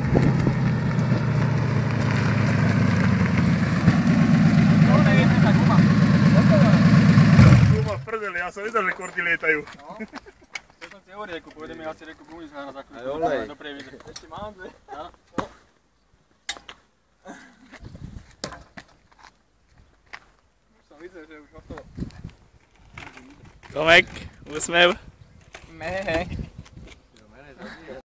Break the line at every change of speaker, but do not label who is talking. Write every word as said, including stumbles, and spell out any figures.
Guma v prdeli, ja som videl, že kurty lietajú.
No, to som si hovoril, ako povedeme asi reku gumy zhára za chvíľu.
Aj olej.
Do prievidre. Ešte mám dve. Áno. Už som videl, že už hotovo.
Tomek, úsmev.
Meh.